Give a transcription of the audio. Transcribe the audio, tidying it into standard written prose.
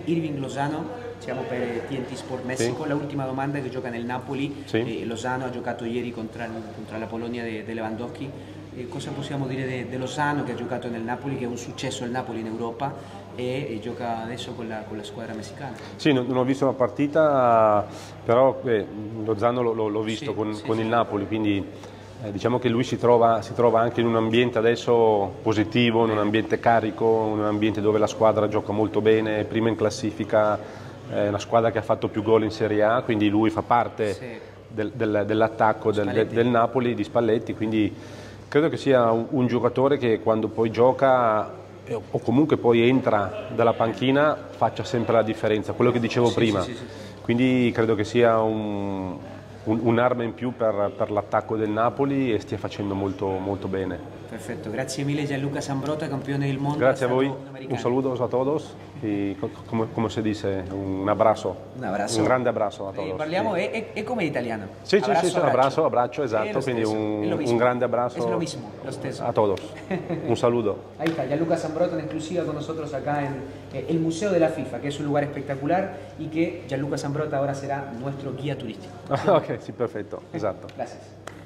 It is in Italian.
Irving Lozano, siamo per TNT Sport Messico, la ultima domanda che gioca nel Napoli, Lozano ha giocato ieri contro la Polonia di Lewandowski, cosa possiamo dire di Lozano che ha giocato nel Napoli, che è un successo al Napoli in Europa e gioca adesso con la squadra messicana? Sì, non ho visto la partita, però Lozano l'ho visto con il Napoli, quindi diciamo che lui si trova anche in un ambiente adesso positivo, in un ambiente carico, in un ambiente dove la squadra gioca molto bene, prima in classifica, una squadra che ha fatto più gol in Serie A, quindi lui fa parte dell'attacco del Napoli, di Spalletti, quindi credo che sia un giocatore che quando poi gioca o comunque poi entra dalla panchina faccia sempre la differenza, quello che dicevo prima, quindi credo che sia un'arma in più per l'attacco del Napoli e stia facendo molto bene. Perfetto, grazie mille Gianluca Zambrotta, campione del mondo. Grazie a voi, un saludo a todos y como se dice, un abrazo. Un grande abrazo a todos. Parliamo, è come in italiano. Sì, abbraccio, esatto, quindi un grande abrazo lo stesso. a todos. Un saludo. Ahí está, Gianluca Zambrotta en exclusiva con nosotros acá en el Museo de la FIFA, que es un lugar espectacular y que Gianluca Zambrotta ahora será nuestro guía turístico. Ok, sì, perfetto, esatto. Gracias.